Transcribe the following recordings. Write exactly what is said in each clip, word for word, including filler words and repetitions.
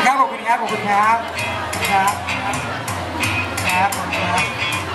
ครับขอบคุณครับขอบคุณครับครับครับขอบคุณครับ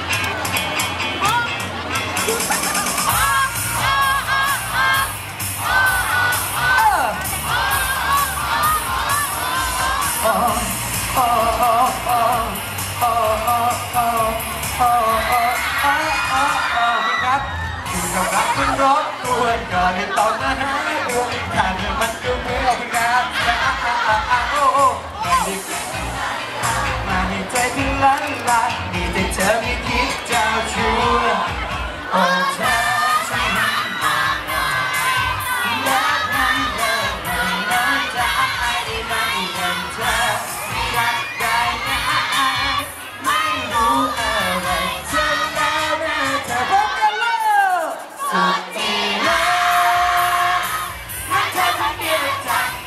กับรักคุณรบกวนก่อนให้ต้องมาหาดวงทางมันก็เหมือนขอบคุณครับแต่อ่ะอ่ะอ่ะอ่ะโอ้โอ้มาดิมาให้ใจที่ลันลาดีแต่เธอไม่คิดเจ้าชู้โอ้เธอช่วยหันมาหน่อยและทำเลยน้อยจะได้ไหมเห็นเธอรักได้นะไม่รู้อะไรเธอแล้วนะเธอพบกันแล้วสุดที่รักรักเธอคนเดียวจากไป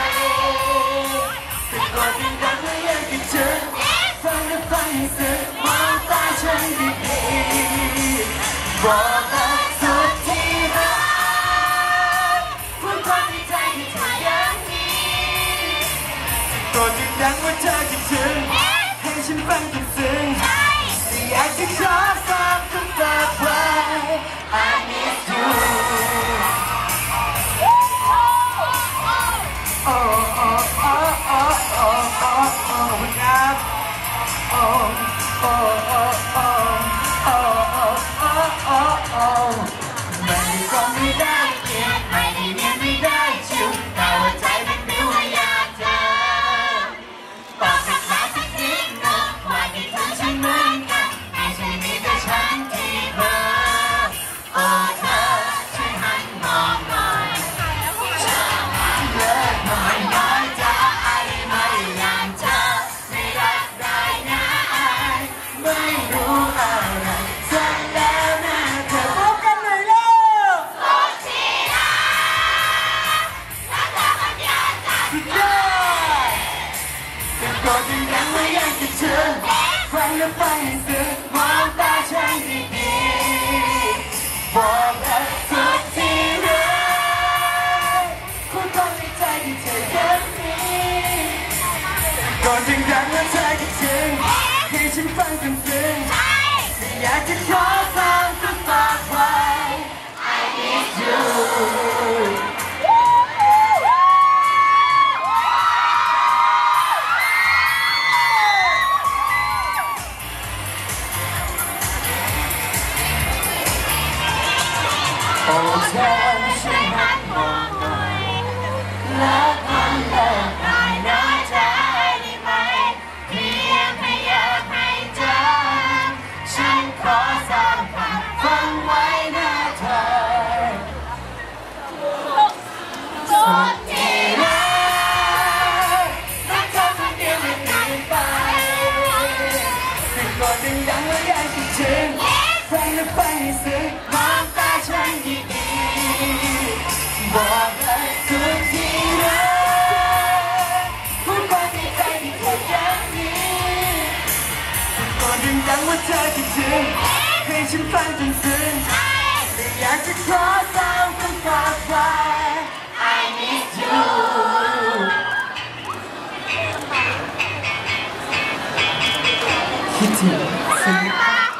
แต่ก่อนที่ดังไม่ยังคิดถึงฟังและฟังให้สึกมองตาฉันดีๆบอกรักสุดที่รักพูดความในใจที่เธอยังมีก่อนที่ดังว่าเธอคิดถึงให้ฉันฟังจนซึ้งแต่อยากจะขอฟังคำตอบไว้ I miss you oh oh oh oh oh oh oh ครับ oh oh oh oh oh oh oh oh ไม่ได้ก็ไม่ได้เก็บไม่ได้เนียนไม่ได้ชิวแต่ว่าใจมันบิ้วให้อยากเจอบอกสักคำสักนิดนึงว่าที่เธอฉันเหมือนกันไม่ใช่มีแต่ฉันที่เพ้อโอ้เธอช่วยหันมองหน่อยเลิกทำไมน้อยใจไม่อย่างเธอไม่รักได้นะไม่รู้อะไรฉันแล้วนะเธอพบกันหน่อยแล้วสุดที่รักรักเธอคนเดียวจากไปแต่ก่อนที่ยังไม่อยากจะเจอฟังและฟังให้สึกมองตาฉันดีๆบอกรักสุดที่รักพูดความในใจที่เธอยังมีก่อนที่ยังว่าเธอคิดถึงให้ฉันฟังจนซึ้งแต่อยากจะขอฟังคำตอบไว้ I miss youโอ้เธอช่วยหันมองหน่อยแล้วมันเลิกได้น้อยใจได้ไหมเพียงแค่อยากให้เธอฉันขอสัมผัสฟังไว้นะเธอสุดที่รักรักเธอคนเดียวไม่เปลี่ยนไปแต่ก่อนดึงดังแล้วยังคิดถึงฟังและฟังให้สึกมองตาฉันดีๆบอกรักสุดที่รักพูดความในใจที่เธอยังมีแต่ก่อนดึงดังว่าเธอคิดถึงให้ฉันฟังจนซึ้งแต่อยากจะขอซ้ำคำตอบไว้ I miss you คิดถึงซึ้ง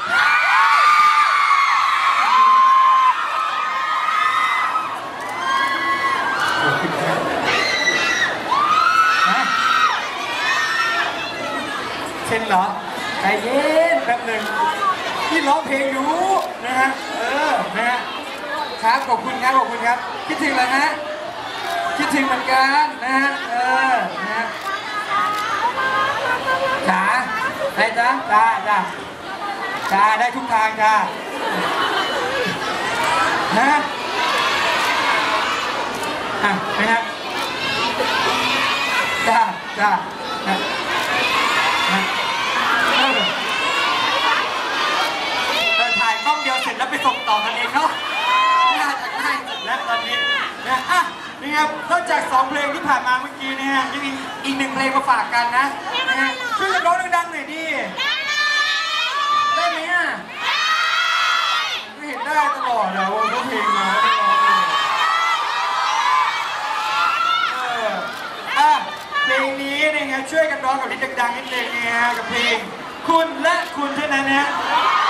เช่นเหรอใจเย็นแป๊บหนึ่งที่ร้องเพลงอยู่นะฮะเออนะฮะครับขอบคุณครับขอบคุณครับคิดถึงเลยฮะคิดถึงเหมือนกันนะฮะเออนะฮะจ๋าได้จ้าจ้าจ้าจ้าได้ทุกทางจ้าฮะอ่ะนะฮะจ้าจ้าเราถ่ายกล้องเดียวเสร็จแล้วไปส่งต่อกันเองเนาะน่าจะง่ายสุดแล้วตอนนี้นะอ่ะนี่ครับนอกจากสองเพลงที่ผ่านมาเมื่อกี้นะฮะยังมีอีกหนึ่งเพลงมาฝากกันนะนะฮะช่วยกันร้องดังๆหน่อยดิได้ไหมอ่ะไม่เห็นได้ตลอดเลยว่าเพลงมาไม่ร้องเลยเอออ่ะเพลงนี้เนี่ยยังไงช่วยกันร้องกับลิ้นดังๆนิดนึงเนี่ยกับเพลงคุณและคุณเท่านั้นนะ